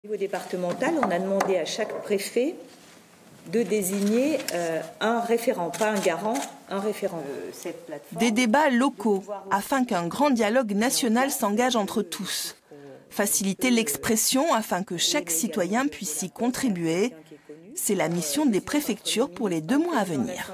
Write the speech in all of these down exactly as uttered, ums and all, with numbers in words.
Au niveau départemental, on a demandé à chaque préfet de désigner euh, un référent, pas un garant, un référent. Euh, cette plateforme, des débats locaux, afin qu'un grand dialogue national s'engage entre tous. Faciliter l'expression afin que chaque citoyen puisse y contribuer. C'est la mission des préfectures pour les deux mois à venir.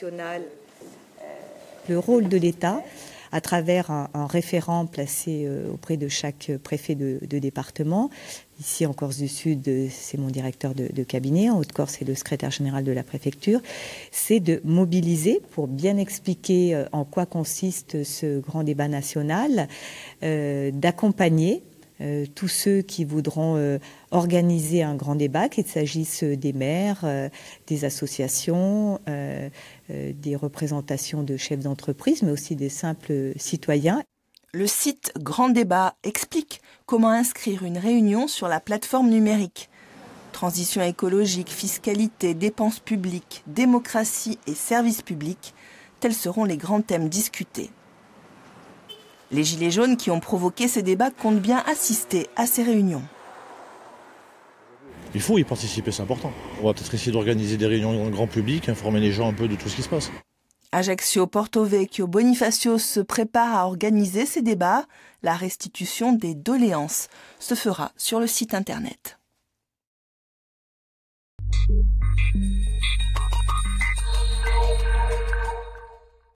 Le rôle de l'État, à travers un, un référent placé euh, auprès de chaque préfet de, de département. Ici, en Corse du Sud, c'est mon directeur de, de cabinet. En Haute-Corse, c'est le secrétaire général de la préfecture. C'est de mobiliser pour bien expliquer euh, en quoi consiste ce grand débat national, euh, d'accompagner Euh, tous ceux qui voudront euh, organiser un grand débat, qu'il s'agisse des maires, euh, des associations, euh, euh, des représentations de chefs d'entreprise, mais aussi des simples citoyens. Le site Grand Débat explique comment inscrire une réunion sur la plateforme numérique. Transition écologique, fiscalité, dépenses publiques, démocratie et services publics, tels seront les grands thèmes discutés. Les Gilets jaunes qui ont provoqué ces débats comptent bien assister à ces réunions. Il faut y participer, c'est important. On va peut-être essayer d'organiser des réunions dans le grand public, informer les gens un peu de tout ce qui se passe. Ajaccio, Porto Vecchio, Bonifacio se préparent à organiser ces débats. La restitution des doléances se fera sur le site internet.